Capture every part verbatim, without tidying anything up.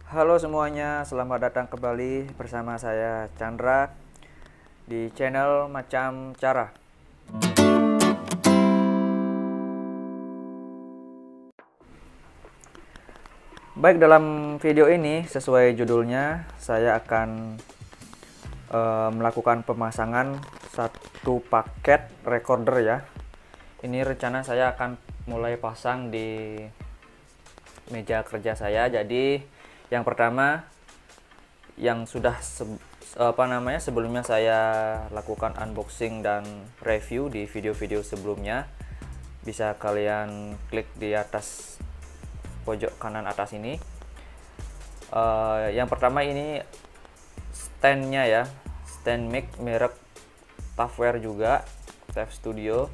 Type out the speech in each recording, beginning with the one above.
Halo semuanya, selamat datang kembali bersama saya Chandra di channel Macam Cara. Baik, dalam video ini sesuai judulnya saya akan e, melakukan pemasangan satu paket recorder ya. Ini rencana saya akan mulai pasang di meja kerja saya. Jadi yang pertama, yang sudah se apa namanya sebelumnya saya lakukan unboxing dan review di video-video sebelumnya, bisa kalian klik di atas pojok kanan atas ini. Uh, yang pertama ini standnya ya, stand mic merek Tafware juga, Taf Studio.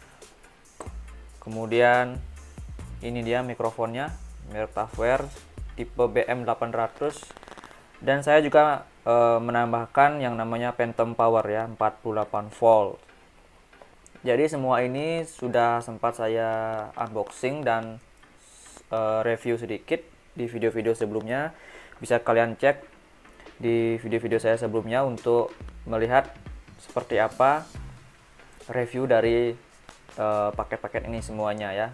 Kemudian ini dia mikrofonnya, merek Tafware, tipe B M delapan ratus. Dan saya juga e, menambahkan yang namanya Phantom Power ya, empat puluh delapan volt. Jadi semua ini sudah sempat saya unboxing dan e, review sedikit di video-video sebelumnya. Bisa kalian cek di video-video saya sebelumnya untuk melihat seperti apa review dari paket-paket ini semuanya ya.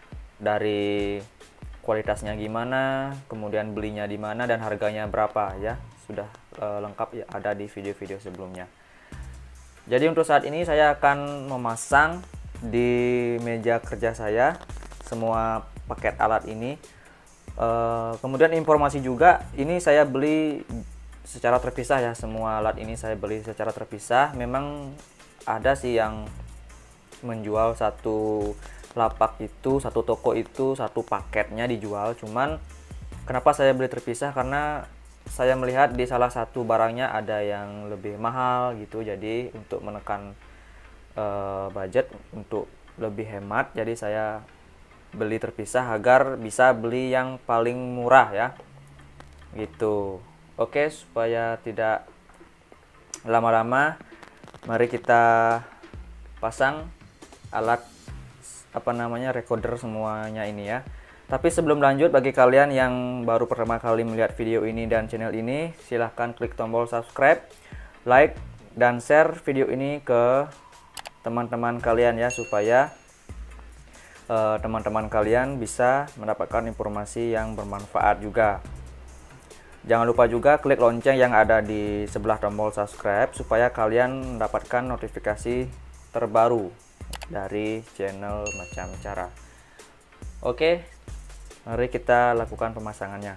Dari kualitasnya gimana, kemudian belinya di mana, dan harganya berapa ya, sudah e, lengkap ya, ada di video-video sebelumnya. Jadi untuk saat ini saya akan memasang di meja kerja saya semua paket alat ini. E, kemudian informasi juga, ini saya beli secara terpisah ya, semua alat ini saya beli secara terpisah. Memang ada sih yang menjual satu lapak itu, satu toko itu, satu paketnya dijual. Cuman kenapa saya beli terpisah, karena saya melihat di salah satu barangnya ada yang lebih mahal gitu. Jadi untuk menekan uh, budget, untuk lebih hemat, jadi saya beli terpisah agar bisa beli yang paling murah ya gitu. Oke, supaya tidak lama-lama, mari kita pasang alat apa namanya recorder semuanya ini ya. Tapi sebelum lanjut, bagi kalian yang baru pertama kali melihat video ini dan channel ini, silahkan klik tombol subscribe, like, dan share video ini ke teman-teman kalian ya, supaya teman-teman uh, kalian bisa mendapatkan informasi yang bermanfaat juga. Jangan lupa juga klik lonceng yang ada di sebelah tombol subscribe supaya kalian mendapatkan notifikasi terbaru dari channel Macam Cara. Oke, mari kita lakukan pemasangannya.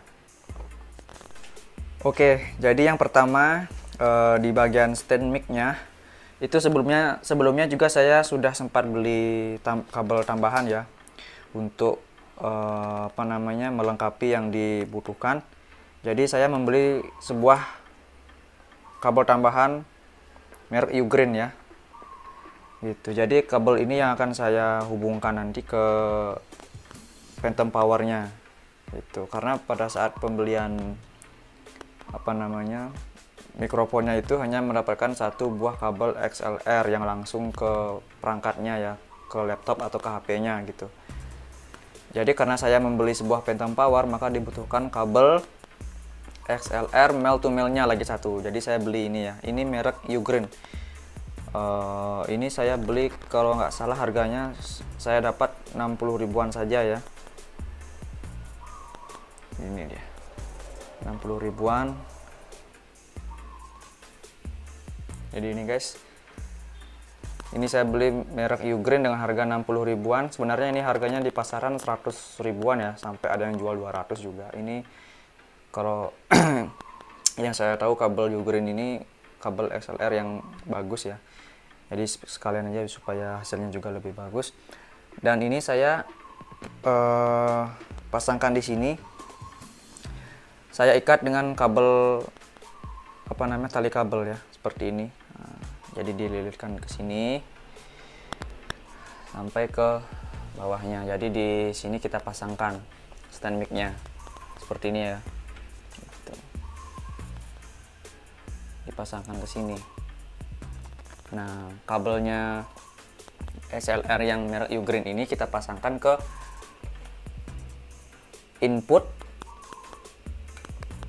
Oke, jadi yang pertama eh, di bagian stand mic-nya itu sebelumnya sebelumnya juga saya sudah sempat beli tam kabel tambahan ya, untuk eh, apa namanya melengkapi yang dibutuhkan. Jadi saya membeli sebuah kabel tambahan merek Ugreen ya. Gitu. Jadi kabel ini yang akan saya hubungkan nanti ke Phantom Power-nya. Itu karena pada saat pembelian apa namanya mikrofonnya itu hanya mendapatkan satu buah kabel X L R yang langsung ke perangkatnya ya, ke laptop atau ke H P-nya gitu. Jadi karena saya membeli sebuah Phantom Power, maka dibutuhkan kabel X L R male to male-nya lagi satu. Jadi saya beli ini ya. Ini merek Ugreen. Uh, ini saya beli kalau nggak salah harganya saya dapat enam puluh ribuan saja ya. Ini dia, enam puluh ribuan. Jadi ini guys, ini saya beli merek Ugreen dengan harga enam puluh ribuan. Sebenarnya ini harganya di pasaran seratus ribuan ya, sampai ada yang jual dua ratus juga. Ini kalau yang saya tahu kabel Ugreen ini kabel X L R yang bagus ya. Jadi sekalian aja supaya hasilnya juga lebih bagus. Dan ini saya uh, pasangkan di sini. Saya ikat dengan kabel apa namanya tali kabel ya, seperti ini. Nah, jadi dililitkan ke sini sampai ke bawahnya. Jadi di sini kita pasangkan stand mic-nya seperti ini ya. Gitu. Dipasangkan ke sini. Nah, kabelnya X L R yang merek Ugreen ini kita pasangkan ke input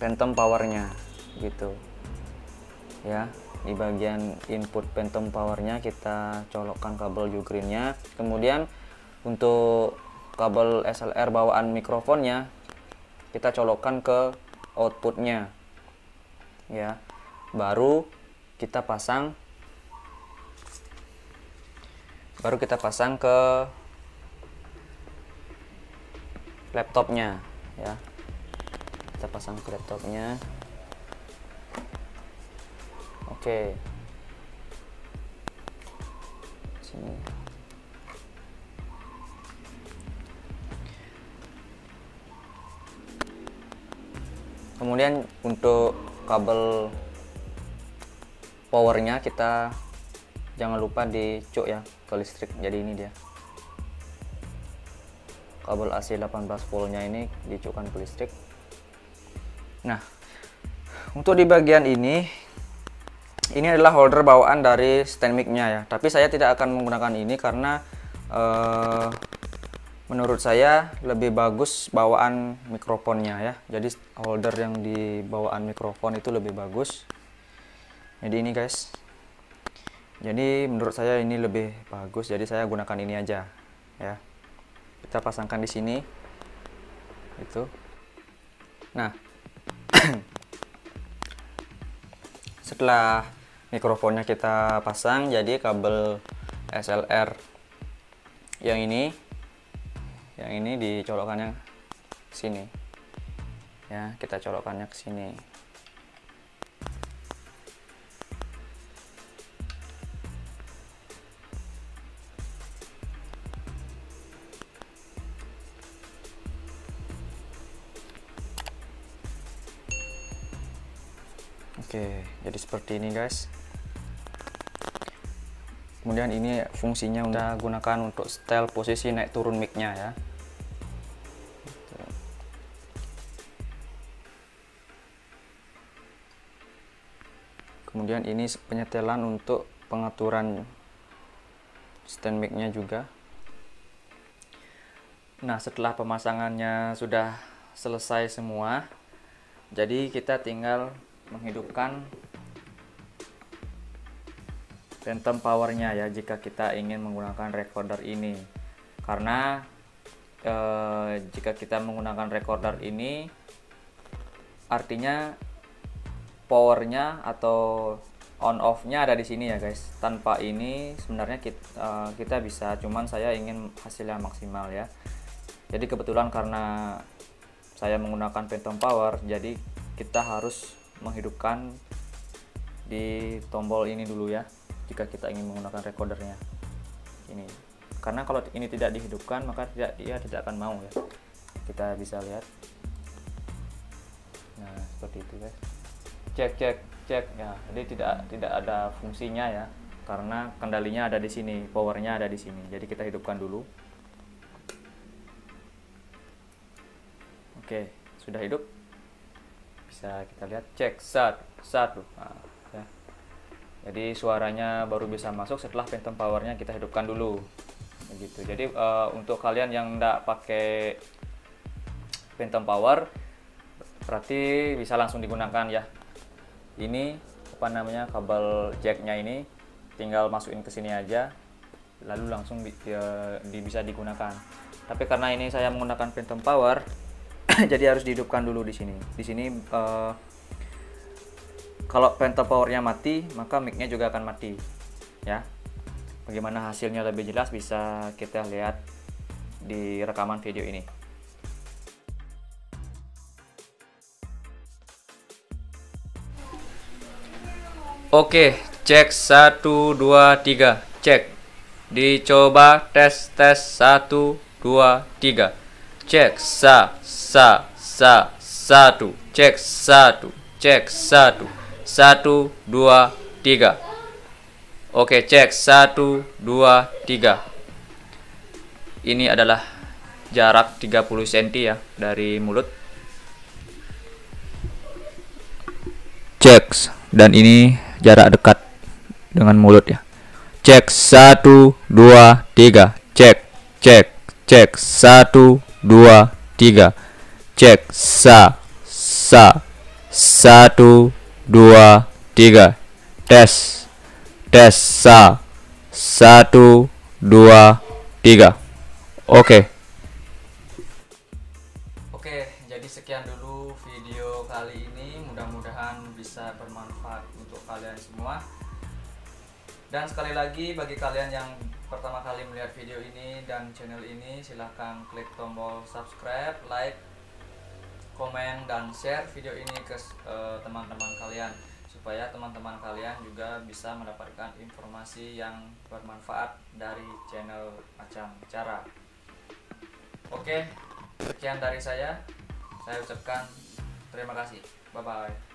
phantom powernya gitu ya. Di bagian input phantom powernya kita colokkan kabel Ugreen-nya. Kemudian untuk kabel S L R bawaan mikrofonnya kita colokkan ke outputnya ya. Baru kita pasang baru kita pasang ke laptopnya ya. Kita pasang ke laptopnya. Oke, sini. Kemudian untuk kabel powernya kita jangan lupa dicuk ya ke listrik. Jadi ini dia kabel A C delapan belas voltnya, ini dicukkan ke listrik. Nah, untuk di bagian ini ini adalah holder bawaan dari stand mic-nya ya. Tapi saya tidak akan menggunakan ini karena uh, menurut saya lebih bagus bawaan mikrofonnya ya. Jadi holder yang di bawaan mikrofon itu lebih bagus. Jadi ini guys. Jadi menurut saya ini lebih bagus. Jadi saya gunakan ini aja ya. Kita pasangkan di sini. Itu. Nah, setelah mikrofonnya kita pasang, jadi kabel S L R yang ini yang ini dicolokkannya ke sini ya. Kita colokkannya ke sini. Oke, jadi seperti ini guys. Kemudian ini fungsinya kita gunakan untuk setel posisi naik turun mic-nya ya. Kemudian ini penyetelan untuk pengaturan stand mic-nya juga. Nah, setelah pemasangannya sudah selesai semua, jadi kita tinggal menghidupkan phantom powernya ya jika kita ingin menggunakan recorder ini. Karena eh, jika kita menggunakan recorder ini artinya powernya atau on off nya ada di sini ya guys. Tanpa ini sebenarnya kita, uh, kita bisa, cuman saya ingin hasilnya maksimal ya. Jadi kebetulan karena saya menggunakan phantom power, jadi kita harus menghidupkan di tombol ini dulu ya jika kita ingin menggunakan recordernya ini. Karena kalau ini tidak dihidupkan maka tidak dia tidak akan mau ya. Kita bisa lihat. Nah, seperti itu guys. Cek cek cek ya. Jadi tidak tidak ada fungsinya ya. Karena kendalinya ada di sini, powernya ada di sini. Jadi kita hidupkan dulu. Oke, sudah hidup. Bisa kita lihat, cek satu satu. Nah, ya. Jadi suaranya baru bisa masuk setelah phantom powernya kita hidupkan dulu. Begitu. Jadi uh, untuk kalian yang tidak pakai phantom power, berarti bisa langsung digunakan ya. Ini apa namanya, kabel jacknya ini tinggal masukin ke sini aja, lalu langsung di, ya, di, bisa digunakan. Tapi karena ini saya menggunakan phantom power, jadi harus dihidupkan dulu di sini. Di sini uh, kalau phantom powernya mati, maka mic-nya juga akan mati. Ya, bagaimana hasilnya lebih jelas bisa kita lihat di rekaman video ini. Oke, cek satu dua tiga, cek. Dicoba tes tes satu dua tiga. Cek sa sa sa satu, cek satu, cek satu, satu dua tiga. Oke, cek satu dua tiga. Ini adalah jarak tiga puluh sentimeter ya dari mulut. Cek, dan ini jarak dekat dengan mulut ya. Cek satu dua tiga, cek cek cek satu dua tiga, cek sa sa Satu, dua, tiga. Tes. Tes. Sa. Satu, dua, tiga. Oke. Oke, jadi sekian dulu video kali ini. Mudah-mudahan bisa bermanfaat untuk kalian semua. Dan sekali lagi, bagi kalian yang pertama kali melihat video ini dan channel ini, silahkan klik tombol subscribe, like, komen, dan share video ini ke teman-teman uh, kalian, supaya teman-teman kalian juga bisa mendapatkan informasi yang bermanfaat dari channel Macam Cara. Oke, sekian dari saya. Saya ucapkan terima kasih. Bye-bye.